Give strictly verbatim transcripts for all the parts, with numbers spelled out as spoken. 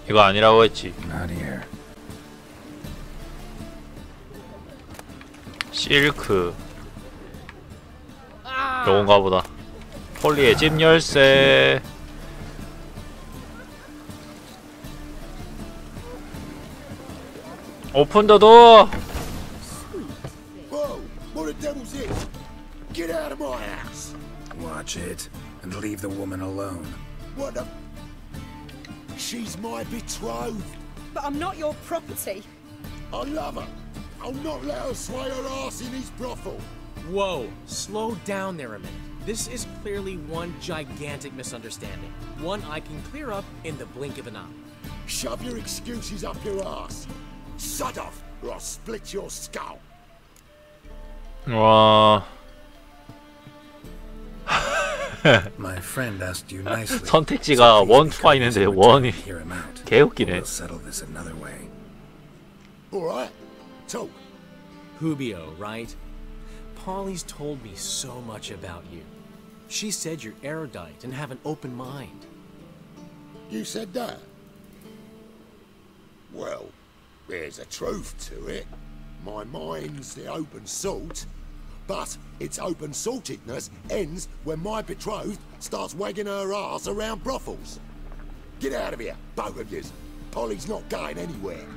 이거 아니라고 했지. Not here. 실크. 요건가 보다. 폴리의 집 열쇠. 오픈 더 도어. Whoa! What the devil's this? Get out of my house! Watch it and leave the woman alone. What the? She's my betrothed. But I'm not your property. I love her. I'll not let her sway her ass in his brothel. Whoa, slow down there a minute. This is clearly one gigantic misunderstanding. One I can clear up in the blink of an eye. Shove your excuses up your ass. Shut off, or I'll split your skull. 와. My friend asked you nicely. 선택지가 원, 투가 있는데 원이 Hear him out. 개웃기네. We'll settle this another way. All right, talk. Hubio, right? Polly's told me so much about you. She said you're erudite and have an open mind. You said that? Well, there's a truth to it. My mind's the open salt, but its open saltedness ends when my betrothed starts wagging her ass around brothels. Get out of here, both of yous. Polly's not going anywhere.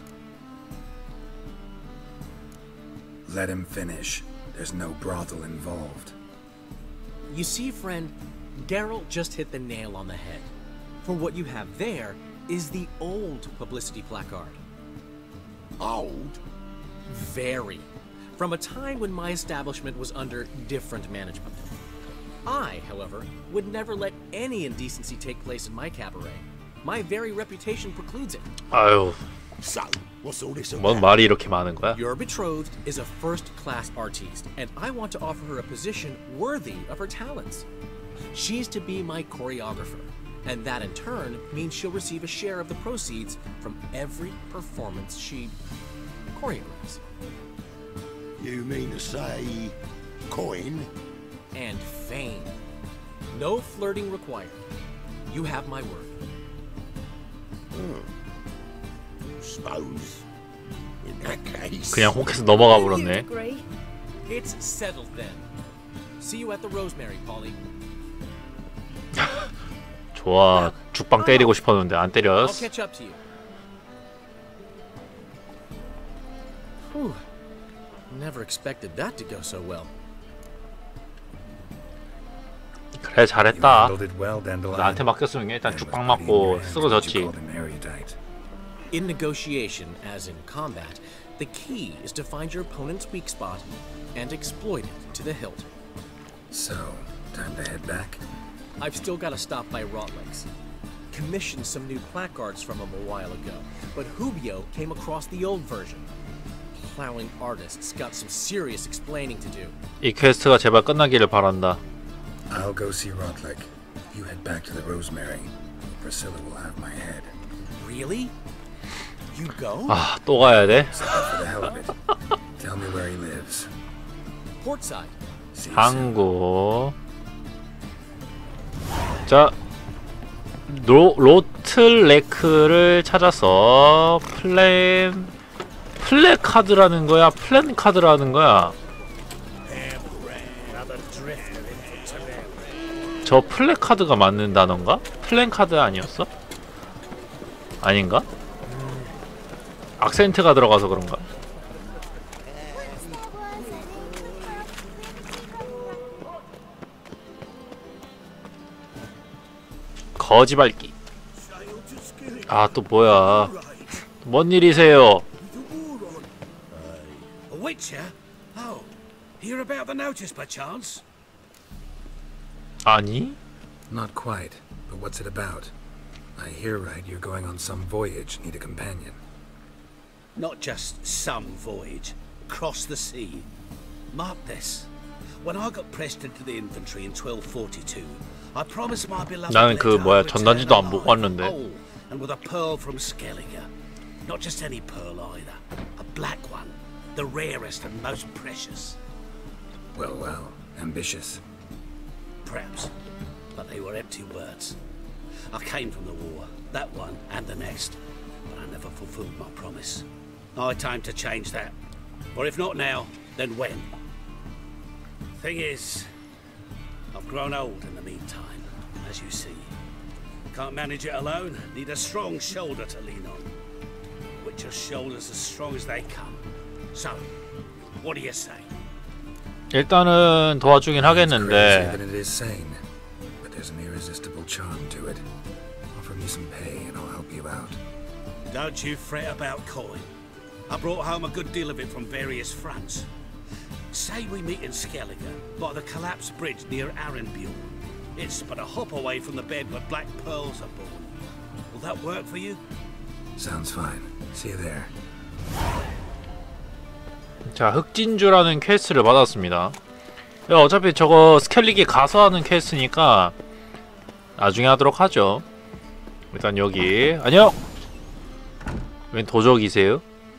Let him finish. There's no brothel involved. You see, friend, Geralt just hit the nail on the head. For what you have there is the old publicity placard. Old? Very. From a time when my establishment was under different management. I, however, would never let any indecency take place in my cabaret. My very reputation precludes it. 아유, So, what's all this 뭔 about? 말이 이렇게 많은 거야? Your betrothed is a first-class artiste, and I want to offer her a position worthy of her talents. She's to be my choreographer, and that in turn means she'll receive a share of the proceeds from every performance she choreographs. You mean to say coin? And fame. No flirting required. You have my word. Suppose. In that case. 그냥 혹해서 넘어가 You 버렸네. agree? It's settled then. See you at the Rosemary, Polly. 좋아. 죽방 때리고 싶었는데 안 I'll 때렸어. catch up to you. Whew. Never expected that to go so well. 그래 You 잘했다. handled it well, Dandelion. 나한테 맡겼으면 일단 And 죽방 was bleeding your 맞고 hands 쓰러졌지. when you called him erudite. In negotiation, as in combat, the key is to find your opponent's weak spot and exploit it to the hilt. So, time to head back. I've still got to stop by Rotlegs. Commissioned some new placards from him a while ago, but Hubio came across the old version. Plowing artists got some serious explaining to do. 이 퀘스트가 제발 끝나기를 바란다. I'll go see Rotlick. You head back to the Rosemary. Priscilla will have my head. Really? You go? 아, 또 가야 돼? So for the hell of it, tell me where he lives. Portside. See you soon. 항구. 자, 로, 로틀레크를 찾아서 플랜 플래카드라는 거야? 플랜 카드라는 거야? 저 플래카드가 맞는 단어인가? 플랜 카드 아니었어? 아닌가? 악센트가 들어가서 그런가? 거지발기. 아, 또 뭐야? 뭔 일이세요? A Witcher? Oh, hear about the notice by chance? 아니? Not quite, but what's it about? I hear right you're going on some voyage, need a companion. Not just some voyage. Across the sea. Mark this. When I got pressed into the infantry in twelve forty-two, I promised my beloved 나는 그 Leto 뭐야, I'd 전단지도 안 return 보고 alive, 왔는데. whole, and with a pearl from Skellige. Not just any pearl either. A black one. The rarest and most precious. Well, well, ambitious. Perhaps. But they were empty words. I came from the war, that one and the next, but I never fulfilled my promise. High time to change that. Or if not now, then when? Thing is, I've grown old in the meantime, as you see. Can't manage it alone, need a strong shoulder to lean on. Which are shoulders as strong as they come. So, what do you say? 일단은 도와주긴 Crazy 하겠는데 that it is sane, but there's an irresistible charm to it. Offer me some pay and I'll help you out. Don't you fret about coin. I brought home a good deal of it from various fronts. Say we meet in Skellige, by the collapsed bridge near Arenbjorn. It's but a hop away from the bed where black pearls are born. Will that work for you? Sounds fine. See you there. 자, 흑진주라는 퀘스트를 받았습니다. 어차피 저거 스켈리게 가서 하는 퀘스트니까 나중에 하도록 하죠. 일단 여기 안녕! 웬 도적이세요?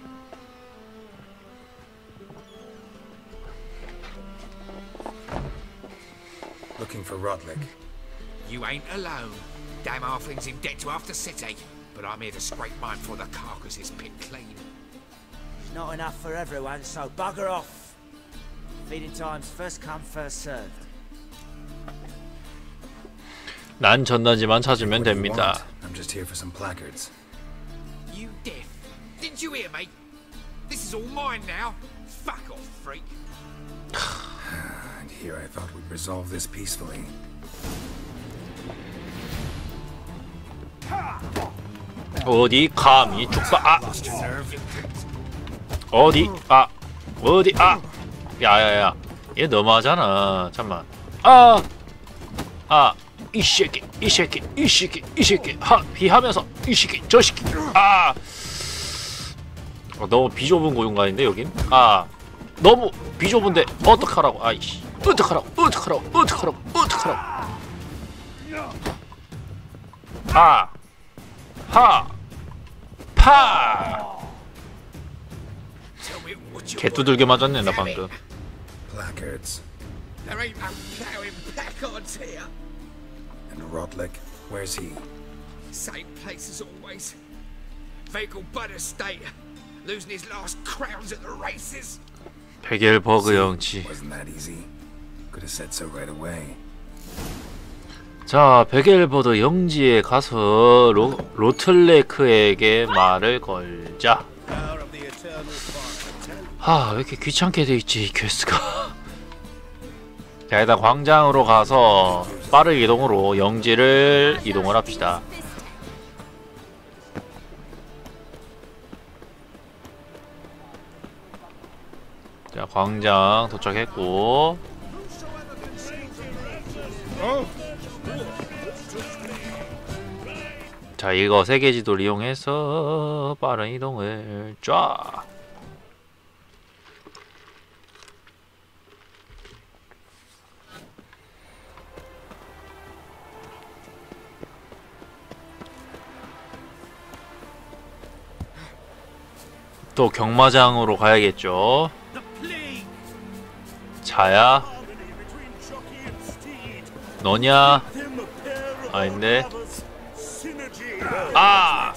Looking for Rodlik. You ain't alone. Damn halflings in debt to half the city. But I'm here to scrape mine before the carcass is picked clean. Not enough for everyone, so bugger off. Feeding time's first come, first served. 난 전단지만 찾으면 What do you 됩니다. want? I'm just here for some placards. You deaf? Didn't you hear me? This is all mine now. Fuck off, freak. And here I thought we'd resolve this peacefully. 어디 감히 죽바 아 어디 아 어디 아 야야야 얘 너무하잖아. 잠만 아 아 이 새끼 이 새끼 이 새끼 이 새끼 하 비하면서 이 새끼 저 새끼 아 어, 너무 비좁은 공간인데 여긴 아 너무 비좁은데 어떡하라고 아이씨 어떡하라고 어떡하라고 어떡하라고 어떡하라고 아 하! 파! 개두들겨 맞았네 나 방금. Placards. There ain't no ploughing placards here. And Rodlik, where's he? Same place as always. Vehicle bud estate. Losing his last crowns at the races. 베겔버그 영치. Wasn't that easy? Could have said so right away. 자, 베겔버드 영지에 가서 로, 로틀레크에게 말을 걸자. 하, 왜 이렇게 귀찮게 돼 있지 이 퀘스트가. 자, 일단 광장으로 가서 빠른 이동으로 영지를 이동을 합시다. 자, 광장 도착했고. 자, 이거 세계지도를 이용해서 빠른 이동을 쫙. 또 경마장으로 가야겠죠. 자야 너냐? 아닌데. 아!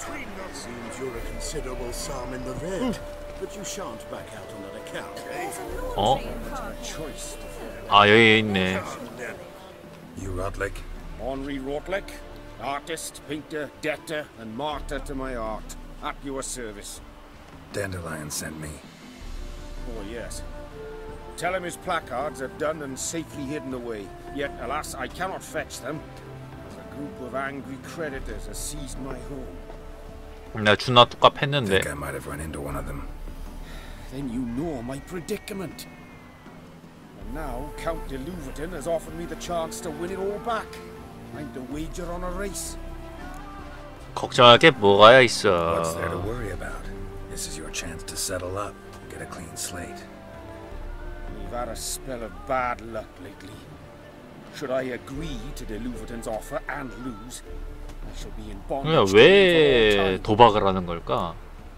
어? 아, 여기 있네. You Rodlik? Henri Rodlik, artist, painter, debtor, and martyr to my art, at your service. Dandelion sent me. Oh, yes. Tell him his placards are done and safely hidden away. Yet, alas, I cannot fetch them, as a group of angry creditors has seized my home. 나 존나 Think 똑같했는데. I might have run into one of them. Then you know my predicament. And now, Count de Louverton has offered me the chance to win it all back. I'm to wager on a race. 걱정할 게 뭐가 What's there to 있어. worry about? This is your chance to settle up, get a clean slate. We've had a spell of bad luck lately. Should I agree to de Louverton's offer and lose, I shall be in 그냥 bondage 왜 for all time. 도박을 하는 걸까?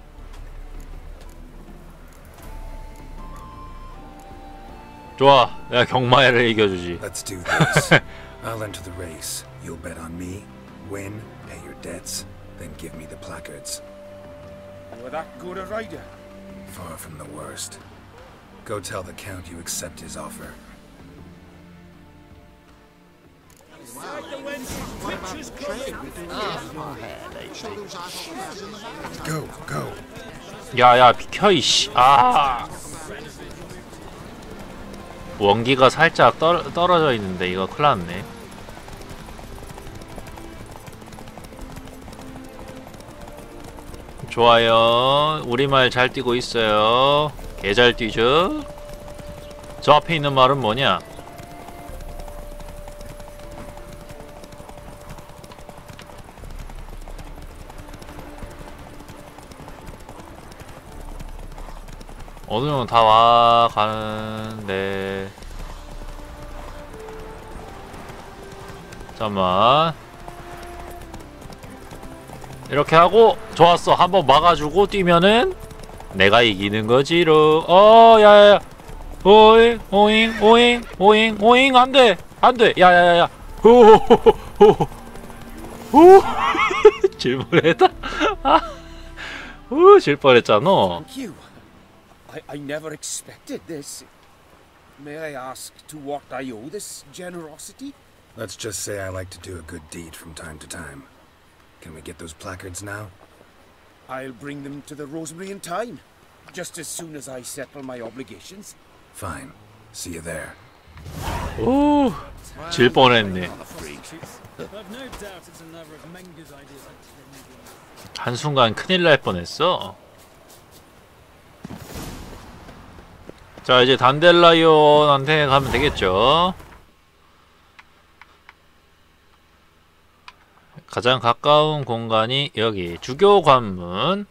좋아, 내가 경마회를 이겨주지. Let's do this. I'll enter the race. You'll bet on me. win, pay your debts, then give me the placards. You were that good a rider? Far from the worst. Go tell the Count you accept his offer. Go, go. 야야 비켜 이씨. 아. 원기가 살짝 떨, 떨어져 있는데 이거 큰일 났네. 좋아요. 우리말 잘 뛰고 있어요. 개 잘 뛰죠? 저 앞에 있는 말은 뭐냐? 어느 정도 다 와 가는데. 잠깐만. 이렇게 하고 좋았어. 한번 막아주고 뛰면은 내가 이기는 거지로. 어, 야야야. 오잉, 오잉, 오잉, 오잉, 오잉, 안 돼, 안 돼. 야야야야. 호호호호. 호. 질 뻔했다. 아, 후, 질 뻔했잖아. Thank you. I, I never expected this. May I ask to what I owe this generosity? Let's just say I like to do a good deed from time to time. Can we get those placards now? I'll bring them to the Rosemary in time, just as soon as I settle my obligations. Fine. See you there. 오, 질 뻔했네. 한순간 큰일 날 뻔했어. 자, 이제 단델라이온한테 가면 되겠죠. 가장 가까운 공간이 여기 주교 관문.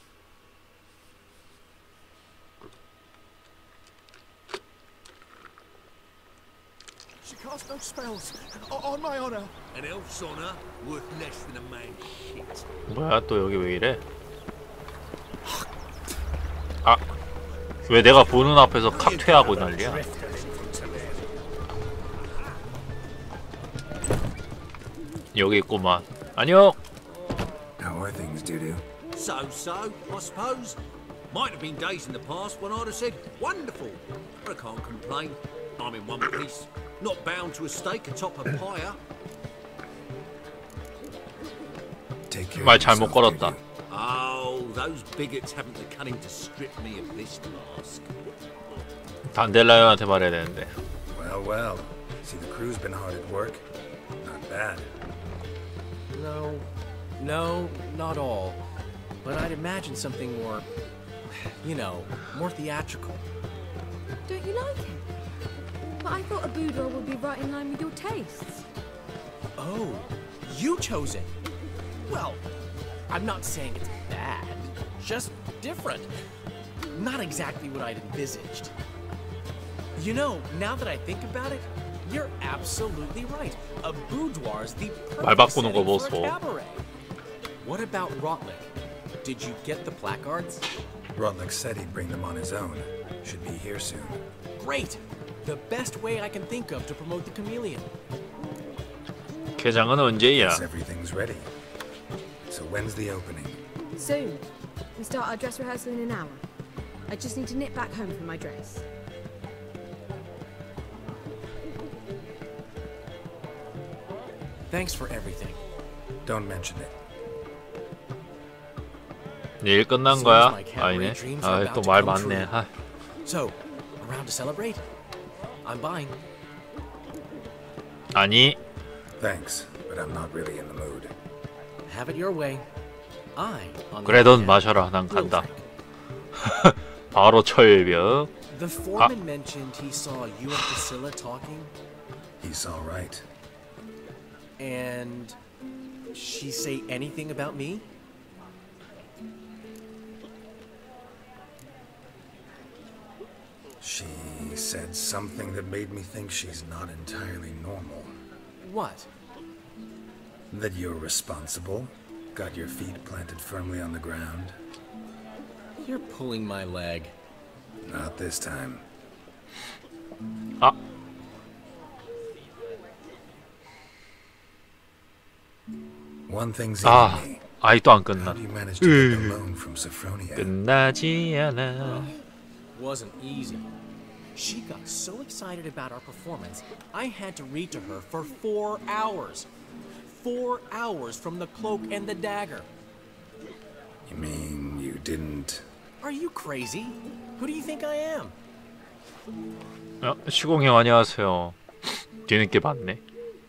She casts no spells. On my honor. An elf's honor worth less than a man's shit. 뭐야, 또 여기 왜 이래? 아, 왜 내가 보는 앞에서 카퇴하고 난리야? 여기 있구만. 안녕. How are things, Dudu? So so, I suppose. Might have been days in the past when I'd have said wonderful, but I can't complain. I'm in one piece, not bound to a stake atop a pyre. Take care. 말 잘못 걸었다. Oh, those bigots haven't the cunning to strip me of this mask. 단델라이온한테 말해야 되는데. Well, well. See, the crew's been hard at work. Not bad. No, no, not all. But I'd imagine something more, you know, more theatrical. Don't you like it? But I thought a boudoir would be right in line with your tastes. Oh, you chose it. Well, I'm not saying it's bad, just different. Not exactly what I'd envisaged. You know, now that I think about it, you're absolutely right. A boudoir's the 말 perfect 바꾸는 거 setting for a 보소. cabaret. What about Rotlick? Did you get the placards? Rotlick said he'd bring them on his own. Should be here soon. Great! The best way I can think of to promote the chameleon. 개장은 언제야? Guess everything's ready. So when's the opening? Soon. We start our dress rehearsal in an hour. I just need to nip back home for my dress. Thanks for everything. Don't mention it. 내일 끝난 거야? 아니네. 아, 또 말 많네. 아. So, around to celebrate? I'm buying. 아니. Thanks, but I'm not really in the mood. Have it your way. I, on the 그래, other 넌 hand, 마셔라. 난 will 간다. drink. 바로 철벽. The foreman mentioned he saw you and Priscilla talking. He's all right. And she say anything about me? She said something that made me think she's not entirely normal. What? That you're responsible, got your feet planted firmly on the ground. You're pulling my leg. Not this time. 아. One thing's 아, in me. 아직도 안 How 끝나. do you manage to get the loan from Sophronia? 끝나지 않아. Wasn't easy. She got so excited about our performance, I had to read to her for four hours. Four hours from the Cloak and the Dagger. You mean you didn't? Are you crazy? Who do you think I am? 어, 시공형 안녕하세요. 뒤늦게 봤네.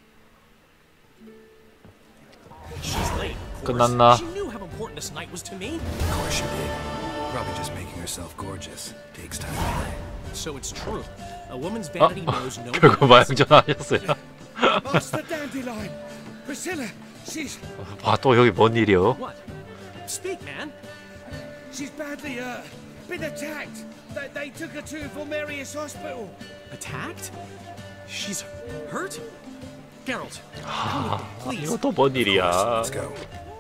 She's late, of course. 끝났나? She knew how important this night was to me. Of course she did. Probably just making herself gorgeous. Takes time to play. So it's true. A woman's 어? vanity knows no 결국 마영전 하셨어요. Master Dandelion! Priscilla, she's... 아, 또 여기 뭔 일이요? What? Speak, man. she's badly, uh, been attacked. They, they took her to Vulmerius Hospital. Attacked? She's hurt? Geralt, 아, please. 이거 또 뭔 일이야? Let's go.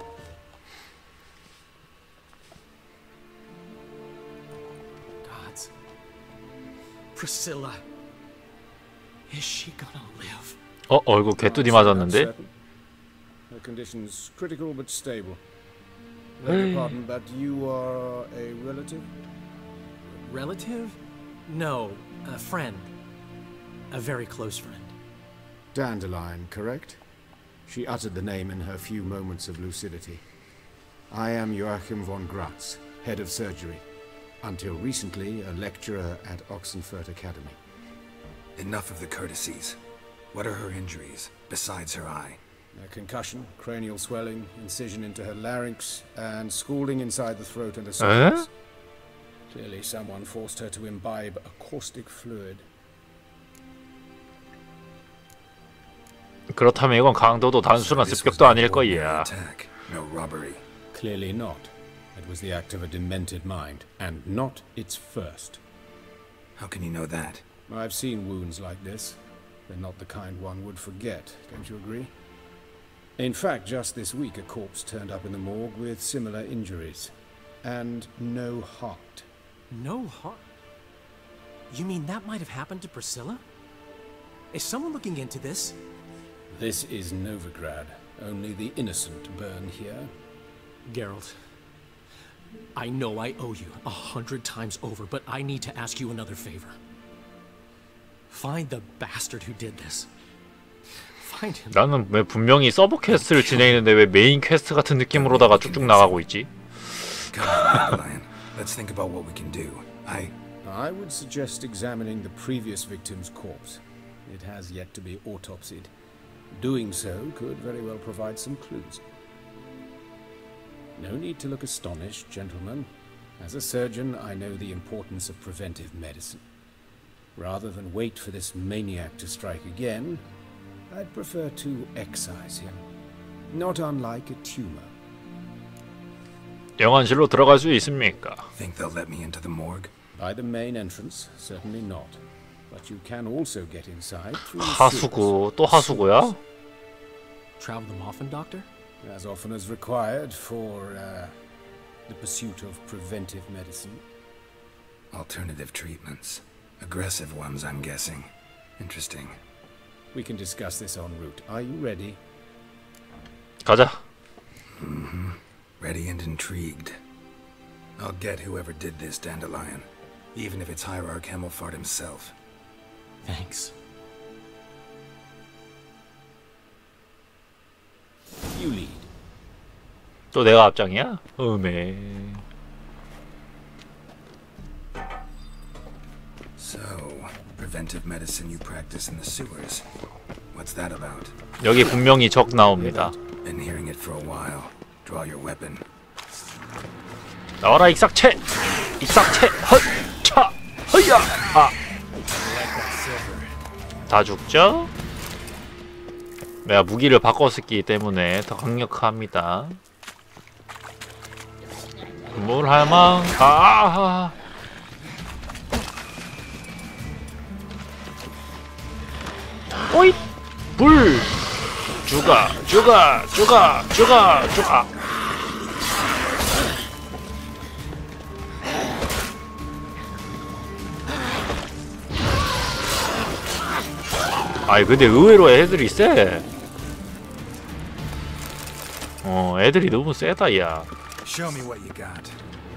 Gods. Priscilla. Is she gonna live? 어, 얼굴 개뚜디 맞았는데? Her condition's critical but stable. Beg your pardon, but you are a relative? Relative? No, a friend. A very close friend. Dandelion, correct? She uttered the name in her few moments of lucidity. I am Joachim von Gratz, head of surgery. Until recently, a lecturer at Oxenfurt Academy. Enough of the courtesies. What are her injuries, besides her eye? A concussion, cranial swelling, incision into her larynx, and scalding inside the throat and esophagus. Clearly someone forced her to imbibe a caustic fluid. 그렇다면 이건 강도도 단순한 습격도 아닐 거야. No robbery. Clearly not. It was the act of a demented mind, and not its first. How can you know that? I've seen wounds like this. They're not the kind one would forget, don't you agree? In fact, just this week a corpse turned up in the morgue with similar injuries. And no heart. No heart? You mean that might have happened to Priscilla? Is someone looking into this? This is Novigrad. Only the innocent burn here. Geralt, I know I owe you a hundred times over, but I need to ask you another favor. Find the bastard who did this. Find him. 나는 왜 분명히 서브 퀘스트를 진행했는데 왜 메인 퀘스트 같은 느낌으로다가 쭉쭉 나가고 있지? Come on, Lion. Let's think about what we can do. I... I would suggest examining the previous victim's corpse. It has yet to be autopsied. Doing so could very well provide some clues. No need to look astonished, gentlemen. As a surgeon, I know the importance of preventive medicine. Rather than wait for this maniac to strike again, I'd prefer to excise him. Not unlike a tumor. 영안실로 들어갈 수 있습니까? Think they'll let me into the morgue? By the main entrance, certainly not. But you can also get inside through the 하수구, 또 하수구야? Travel them often, Doctor? As often as required for uh, the pursuit of preventive medicine. Alternative treatments. Aggressive ones, I'm guessing. Interesting. We can discuss this en route. Are you ready? 가자. Mm-hmm. Ready and intrigued. I'll get whoever did this, Dandelion. Even if it's Hierarch Hemmelfart himself. Thanks. You lead. 또 내가 앞장이야? 음에. So, preventive medicine you practice in the sewers. What's that about? 여기 분명히 적 나옵니다. Been hearing it for a while. Draw your weapon. 나와라 익삭체! 익삭체! 헛! 차! 허야! 아! 다 죽죠? 내가 무기를 바꿨었기 때문에 더 강력합니다. 물할망! 아! 오잇! 불! 죽어! 죽어! 죽어! 죽어! 죽어! 아이 근데 의외로 애들이 세. 애들이 너무 세다 야. Show me what you got.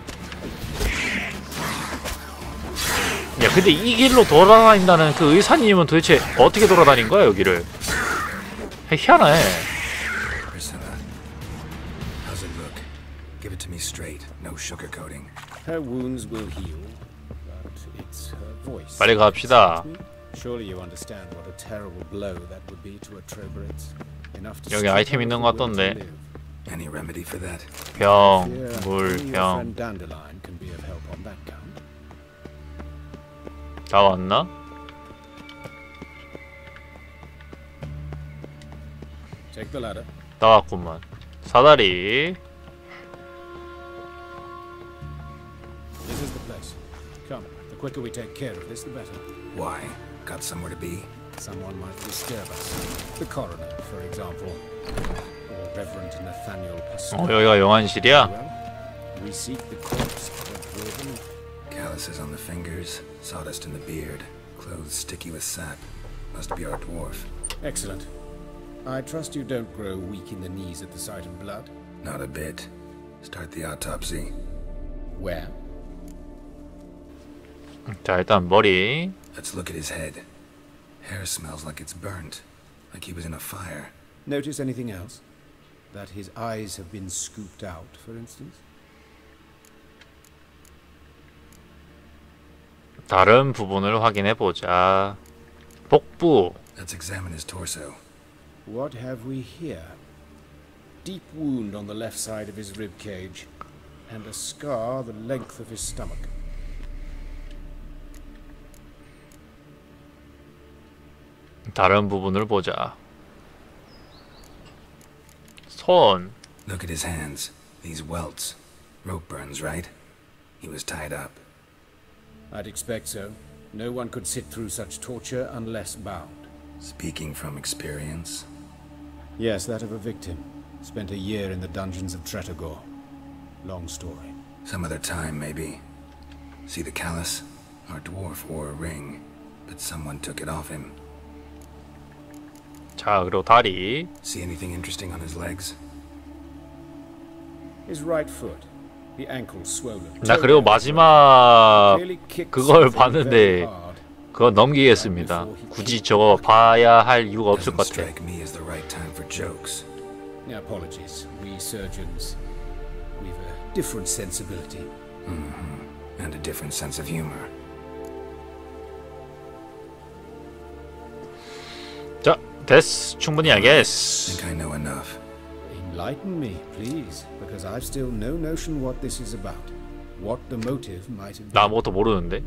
야 근데 이 길로 돌아다닌다는 그 의사님은 도대체 어떻게 돌아다닌 거야 여기를? 희한해. Priscilla, how's it look? Give it to me straight, no sugarcoating. Her wounds will heal, but it's her voice. 빨리 갑시다. Surely you understand what a terrible blow that would be to a Troberids. Enough to 여기 아이템 있는 것 같던데. Any remedy for that? 병, Yeah, 물, only your 병. friend Dandelion can be of help on that count. 다 왔나? Take the ladder. 다 왔구만. 사다리. This is the place. Come, the quicker we take care of this, the better. Why? Got somewhere to be? Someone might disturb us. The coroner, for example. Or Reverend Nathaniel Pascal. 어 여기가 영안실이야? Well, we seek the corpse of Reverend. Calluses on the fingers, sawdust in the beard, clothes sticky with sap. Must be our dwarf. Excellent. I trust you don't grow weak in the knees at the sight of blood. Not a bit. Start the autopsy. Where? 자 일단 머리. Let's look at his head. Hair smells like it's burnt, like he was in a fire. Notice anything else? That his eyes have been scooped out, for instance? 다른 부분을 확인해 보자. 복부. Let's examine his torso. What have we here? Deep wound on the left side of his rib cage, and a scar the length of his stomach. 다른 부분을 보자. 손. Look at his hands. These welts. Rope burns, right? He was tied up. I'd expect so. No one could sit through such torture unless bound. Speaking from experience? Yes, that of a victim. Spent a year in the dungeons of Tretogor. Long story. Some other time, maybe. See the callus? Our dwarf wore a ring, but someone took it off him. 자 그리고 다리. See anything interesting on his legs? His right foot. The ankle swollen. 나 그리고 마지막 그걸 봤는데 그거 넘기겠습니다. 굳이 저거 봐야 할 이유가 없을 것 같아. Apologies. We surgeons, we've a different sensibility. Mm-hmm. And a different sense of humor. 자, 됐어. 충분히 알겠어. Think I know enough. Enlighten me, please, because I've still no notion what this is about. What the motive might have been. 나 아무것도 모르는데.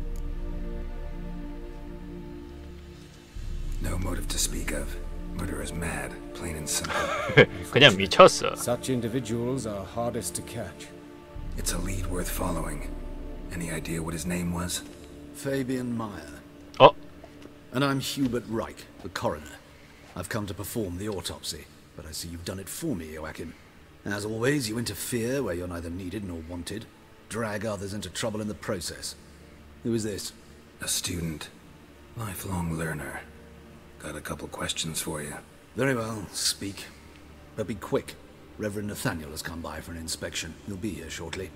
No motive to speak of. Murderer's mad, plain and simple. 그냥 미쳤어. Such individuals are hardest to catch. It's a lead worth following. Any idea what his name was? Fabian Meyer. Oh. And I'm Hubert Reich, the coroner. I've come to perform the autopsy, but I see you've done it for me, Joachim. As always, you interfere where you're neither needed nor wanted. Drag others into trouble in the process. Who is this? A student. Lifelong learner. Got a couple questions for you. Very well, speak. But be quick. Reverend Nathaniel has come by for an inspection. He'll be here shortly.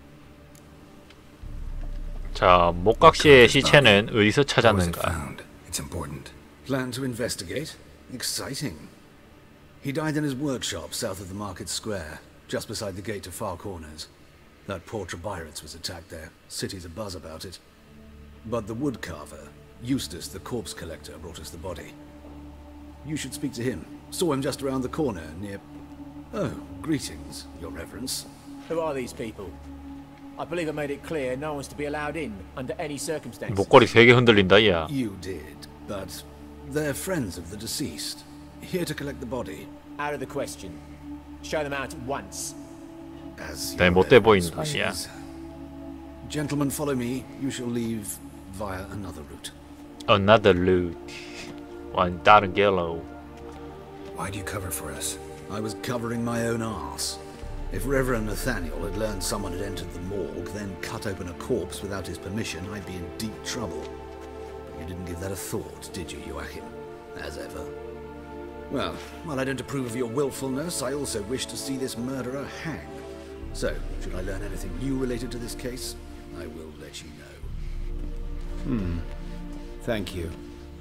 자, 목각씨의 시체는 어디서 찾았는가? It's important. Plan to investigate? Exciting. He died in his workshop south of the market square, just beside the gate to Far Corners. That poor Troberids was attacked there. City's abuzz about it. But the woodcarver, Eustace, the corpse collector, brought us the body. You should speak to him. Saw him just around the corner, near... Oh, greetings, your reverence. Who are these people? I believe I made it clear no one's to be allowed in under any circumstances. 목걸이 되게 흔들린다, 야. You did, but they're friends of the deceased. Here to collect the body. Out of the question. Show them out at once. As 네, 못돼 보인다, 야. Gentlemen, follow me. You shall leave via another route. Another route. 완 다른 길로. Why'd you cover for us? I was covering my own arse. If Reverend Nathaniel had learned someone had entered the morgue, then cut open a corpse without his permission, I'd be in deep trouble. But you didn't give that a thought, did you, Joachim? As ever. Well, while I don't approve of your willfulness, I also wish to see this murderer hang. So, should I learn anything new related to this case, I will let you know. Hmm. Thank you.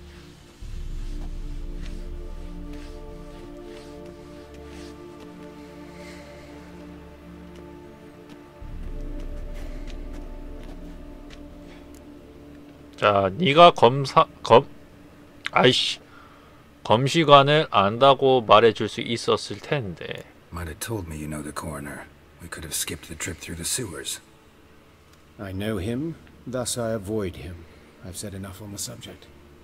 자, 네가 검사 검 아이씨 검시관을 안다고 말해줄 수 있었을 텐데. Might have told me you know the coroner. We could have skipped the trip through the sewers. I know him, thus I avoid him. I've said enough on the subject.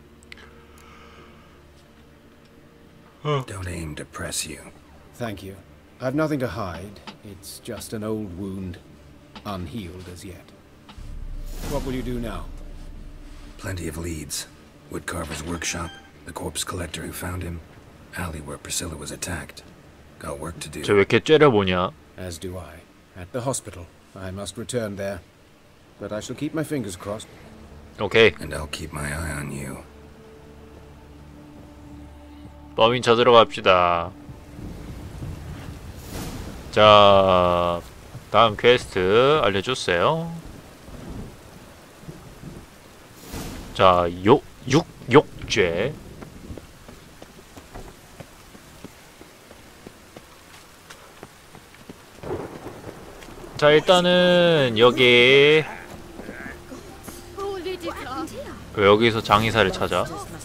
Don't aim to press you. Thank you. I've nothing to hide. It's just an old wound, unhealed as yet. What will you do now? Plenty of leads. Woodcarver's workshop, the corpse collector who found him, alley where Priscilla was attacked. Got work to do. 저 왜 이렇게 째려보냐? As do I. At the hospital. I must return there. But I shall keep my fingers crossed. 오케이. And I'll keep my eye on you. 범인 찾으러 갑시다. 자, 다음 퀘스트 알려주세요. 자, 욕, 육, 욕죄. 자, 일단은 여기 여기서 장의사를 찾아.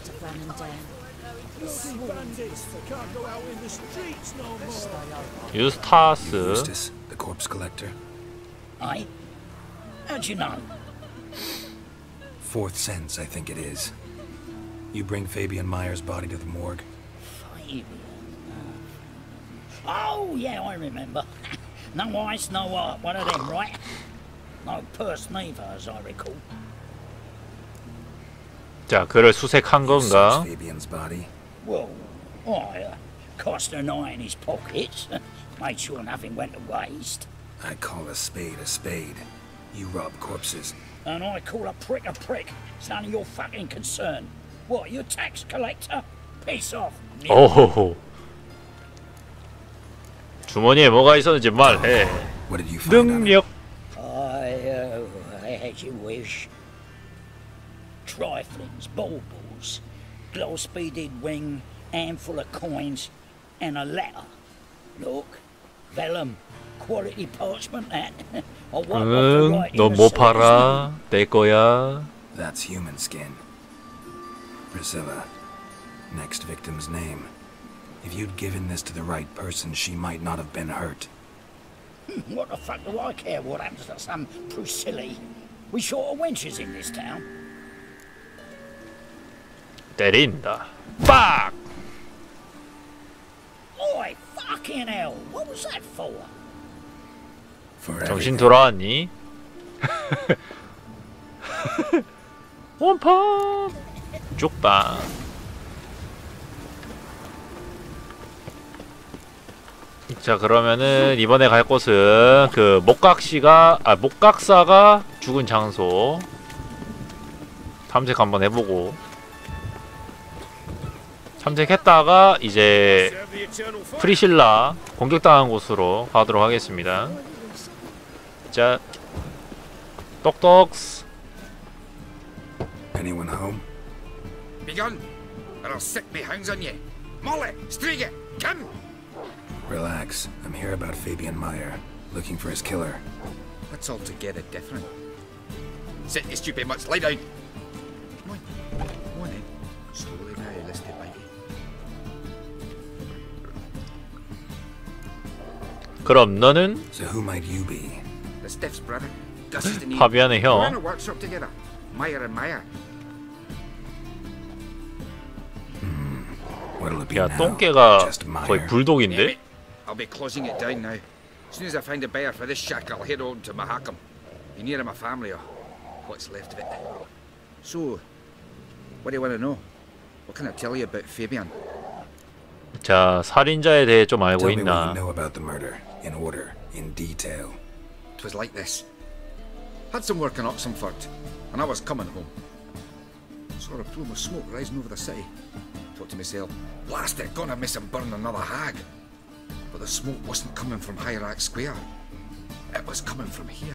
유스타스. Eustace, the corpse collector. Aye? How'd you know? Fourth sense, I think it is. You bring Fabian Meyer's body to the morgue. Fabian? Oh, yeah, I remember. No ice, no heart, one of them, right? No purse neither, as I recall. 자, 그를 수색한 건가? Fabian's body. Well, I uh, cast an eye in his pockets, made sure nothing went to waste. I call a spade a spade. You rob corpses. And I call a prick a prick. It's none of your fucking concern. What, you a tax collector? Piss off. 오호호. 주머니에 뭐가 있었는지 말해. What did you find 능력. I, uh, as you wish. Triflings, baubles, gloss-beaded ring, handful of coins, and a letter. Look, vellum, quality parchment that. 응, 너 뭐 팔아? 내 거야. That's human skin. Priscilla. Next victim's name. If you'd given this to the right person, she might not have been hurt. What the fuck do I care what happens to some Priscilla? We short of wenches in this town. 때린다. 빡! Oi, fucking hell! What was that for? 정신 돌아왔니? 원팝! 쪽방. 자, 그러면은 이번에 갈 곳은 그 목각씨가 아 목각사가 죽은 장소 탐색 한번 해보고, 탐색했다가 이제 프리실라 공격당한 곳으로 가도록 하겠습니다. 자, 똑똑스. Anyone home? Begun, or I'll sick me hounds on you. Molly, Striga, come! Relax. I'm here about Fabian Meyer, looking for his killer. That's altogether different. Sit, you stupid mutts, lie down. Come on, come on then. Slowly now, let's get biting. 그럼 너는? So who might you be? The Stiff's brother. Gus is the name. 파비안의 형. We're in a workshop together. Meyer and Meyer. Hmm. What'll it be 야, now? 똥개가 Just Meyer? 거의 불독인데? I'll be closing it down now. As soon as I find a buyer for this shack, I'll head on to Mahakam. Be near my family, or what's left of it. So, what do you want to know? What can I tell you about Fabian? 자, 살인자에 대해 좀 알고 Tell me what 있나? you know about the murder, in order, in detail. It was like this. Had some work in Oxenford, and I was coming home. Saw a plume of smoke rising over the city. It thought to myself, blast it, gonna miss him burn another hag. But the smoke wasn't coming from Hyrax Square. It was coming from here.